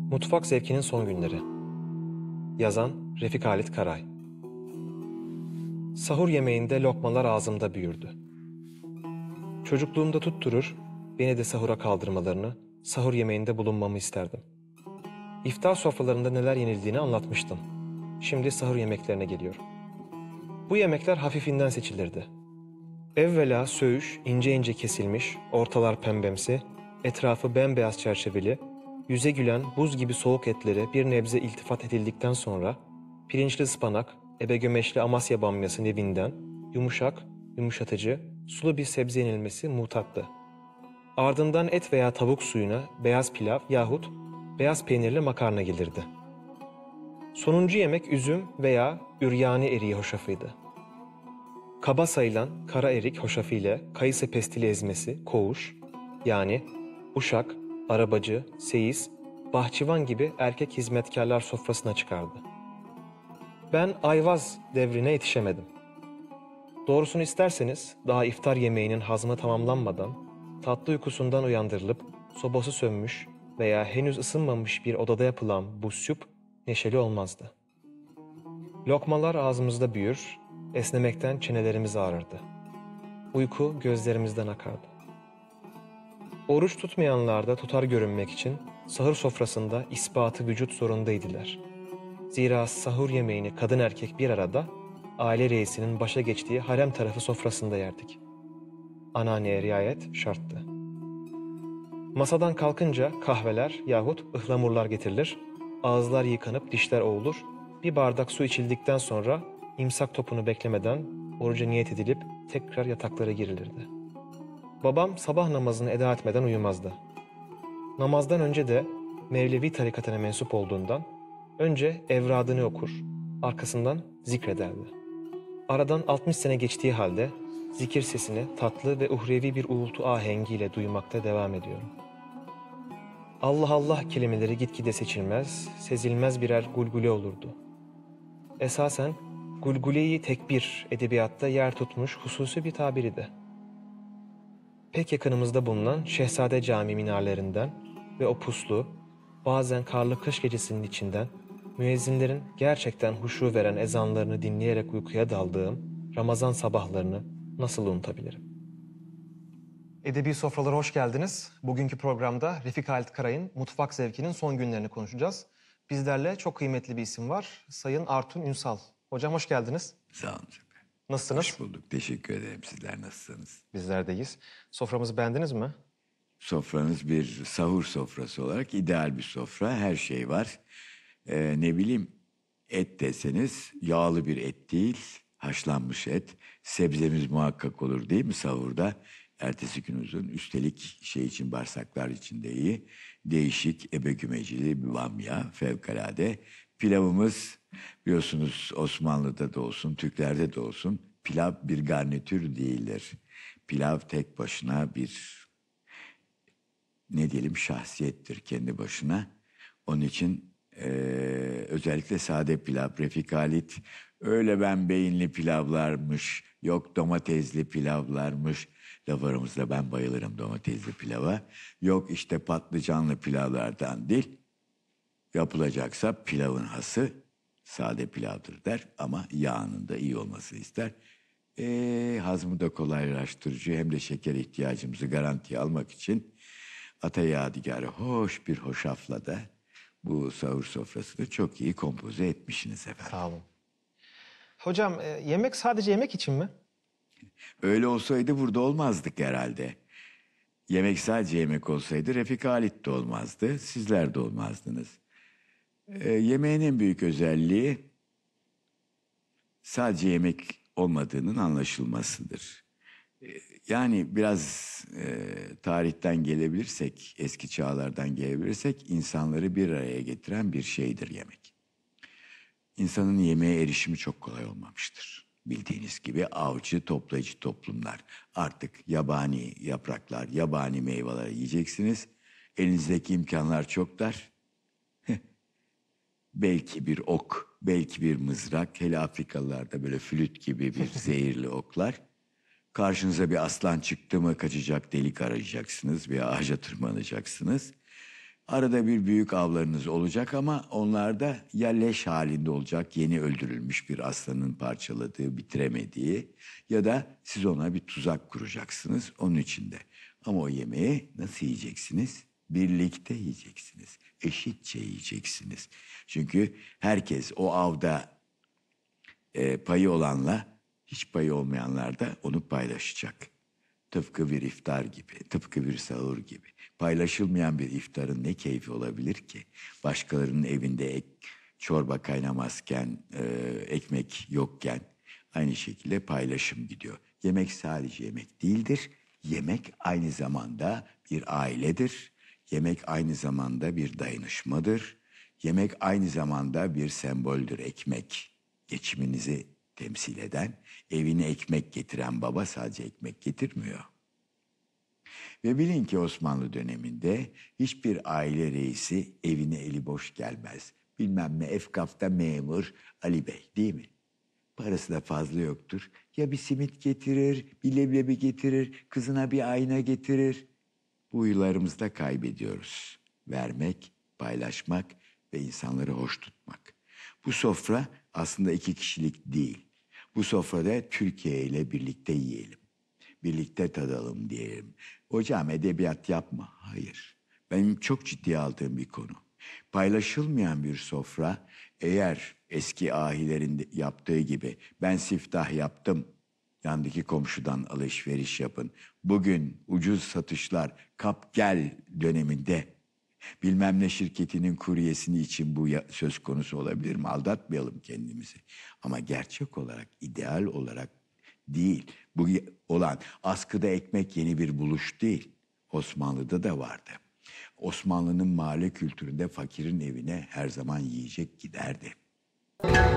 Mutfak Zevkinin Son Günleri. Yazan Refik Halit Karay. Sahur yemeğinde lokmalar ağzımda büyürdü. Çocukluğumda tutturur, beni de sahura kaldırmalarını, sahur yemeğinde bulunmamı isterdim. İftar sofralarında neler yenildiğini anlatmıştım. Şimdi sahur yemeklerine geliyorum. Bu yemekler hafifinden seçilirdi. Evvela söğüş ince ince kesilmiş, ortalar pembemsi, etrafı bembeyaz çerçeveli, yüze gülen buz gibi soğuk etlere bir nebze iltifat edildikten sonra pirinçli ıspanak, ebegömeşli Amasya bamyası nevinden yumuşak, yumuşatıcı, sulu bir sebze yenilmesi mutattı. Ardından et veya tavuk suyuna beyaz pilav yahut beyaz peynirli makarna gelirdi. Sonuncu yemek üzüm veya üryani eriği hoşafıydı. Kaba sayılan kara erik hoşafı ile kayısı pestili ezmesi, koğuş, yani uşak, arabacı, seyis, bahçıvan gibi erkek hizmetkarlar sofrasına çıkardı. Ben ayvaz devrine yetişemedim. Doğrusunu isterseniz daha iftar yemeğinin hazmı tamamlanmadan tatlı uykusundan uyandırılıp sobası sönmüş veya henüz ısınmamış bir odada yapılan bu süp neşeli olmazdı. Lokmalar ağzımızda büyür, esnemekten çenelerimiz ağrırdı. Uyku gözlerimizden akardı. Oruç tutmayanlar da tutar görünmek için sahur sofrasında ispatı vücut zorundaydılar. Zira sahur yemeğini kadın erkek bir arada aile reisinin başa geçtiği harem tarafı sofrasında yerdik. Anneanneye riayet şarttı. Masadan kalkınca kahveler yahut ıhlamurlar getirilir, ağızlar yıkanıp dişler ovulur, bir bardak su içildikten sonra imsak topunu beklemeden oruca niyet edilip tekrar yataklara girilirdi. Babam sabah namazını eda etmeden uyumazdı. Namazdan önce de Mevlevi tarikatına mensup olduğundan önce evradını okur, arkasından zikrederdi. Aradan 60 sene geçtiği halde zikir sesini tatlı ve uhrevi bir uğultu ahengiyle duymakta devam ediyorum. Allah Allah kelimeleri gitgide seçilmez, sezilmez birer gulgule olurdu. Esasen gulgule-i tekbir edebiyatta yer tutmuş hususi bir tabiridir. Pek yakınımızda bulunan Şehzade Camii minarelerinden ve o puslu, bazen karlı kış gecesinin içinden müezzinlerin gerçekten huşu veren ezanlarını dinleyerek uykuya daldığım Ramazan sabahlarını nasıl unutabilirim? Edebi Sofralara hoş geldiniz. Bugünkü programda Refik Halit Karay'ın Mutfak Zevkinin Son Günlerini konuşacağız. Bizlerle çok kıymetli bir isim var. Sayın Artun Ünsal. Hocam hoş geldiniz. Sağ olun. Nasılsınız? Hoş bulduk. Teşekkür ederim. Sizler nasılsınız? Bizler deyiz. Soframızı beğendiniz mi? Sofranız bir sahur sofrası olarak ideal bir sofra. Her şey var. Ne bileyim, et deseniz yağlı bir et değil, haşlanmış et. Sebzemiz muhakkak olur değil mi sahurda? Ertesi gün uzun. Üstelik şey için, bağırsaklar için de iyi. Değişik, ebegümecili bir bamya, fevkalade. Pilavımız biliyorsunuz Osmanlı'da da olsun, Türklerde de olsun. Pilav bir garnitür değildir. Pilav tek başına bir, ne diyelim, şahsiyettir kendi başına. Onun için özellikle sade pilav, Refik Halit, öyle ben beyinli pilavlarmış, yok domatesli pilavlarmış. Laf aramızda ben bayılırım domatesli pilava. Yok işte patlıcanlı pilavlardan değil. Yapılacaksa pilavın hası sade pilavdır der ama yağının da iyi olmasını ister. Hazmı da kolaylaştırıcı hem de şeker ihtiyacımızı garantiye almak için ata yadigarı hoş bir hoşafla da bu sahur sofrasını çok iyi kompoze etmişsiniz efendim. Sağ olun. Hocam yemek sadece yemek için mi? Öyle olsaydı burada olmazdık herhalde. Yemek sadece yemek olsaydı Refik Halit de olmazdı, sizler de olmazdınız. Yemeğin en büyük özelliği sadece yemek olmadığının anlaşılmasıdır. Yani biraz tarihten gelebilirsek, eski çağlardan gelebilirsek insanları bir araya getiren bir şeydir yemek. İnsanın yemeğe erişimi çok kolay olmamıştır. Bildiğiniz gibi avcı toplayıcı toplumlar. Artık yabani yapraklar, yabani meyveler yiyeceksiniz. Elinizdeki imkanlar çok dar. Belki bir ok, belki bir mızrak. Hele Afrikalılarda böyle flüt gibi bir zehirli oklar. Karşınıza bir aslan çıktı mı kaçacak delik arayacaksınız. Bir ağaca tırmanacaksınız. Arada bir büyük avlarınız olacak ama onlar da ya leş halinde olacak, yeni öldürülmüş bir aslanın parçaladığı, bitiremediği, ya da siz ona bir tuzak kuracaksınız onun içinde. Ama o yemeği nasıl yiyeceksiniz? Birlikte yiyeceksiniz. Eşitçe yiyeceksiniz. Çünkü herkes o avda payı olanla hiç payı olmayanlar da onu paylaşacak. Tıpkı bir iftar gibi, tıpkı bir sahur gibi. Paylaşılmayan bir iftarın ne keyfi olabilir ki? Başkalarının evinde çorba kaynamazken, ekmek yokken aynı şekilde paylaşım gidiyor. Yemek sadece yemek değildir. Yemek aynı zamanda bir ailedir. Yemek aynı zamanda bir dayanışmadır. Yemek aynı zamanda bir semboldür. Ekmek, geçiminizi temsil eden, evine ekmek getiren baba sadece ekmek getirmiyor. Ve bilin ki Osmanlı döneminde hiçbir aile reisi evine eli boş gelmez. Bilmem ne Efkaf'ta memur Ali Bey, değil mi? Parası da fazla yoktur. Ya bir simit getirir, bir leblebi getirir, kızına bir ayna getirir. Bu huylarımızı da kaybediyoruz. Vermek, paylaşmak ve insanları hoş tutmak. Bu sofra aslında 2 kişilik değil. Bu sofrada Türkiye ile birlikte yiyelim. Birlikte tadalım diyelim. Hocam edebiyat yapma. Hayır. Benim çok ciddiye aldığım bir konu. Paylaşılmayan bir sofra, eğer eski ahilerin yaptığı gibi ben siftah yaptım, yandaki komşudan alışveriş yapın. Bugün ucuz satışlar, kap gel döneminde bilmem ne şirketinin kuryesini için bu söz konusu olabilir mi? Aldatmayalım kendimizi. Ama gerçek olarak, ideal olarak değil. Bu olan askıda ekmek yeni bir buluş değil. Osmanlı'da da vardı. Osmanlı'nın mahalle kültüründe fakirin evine her zaman yiyecek giderdi.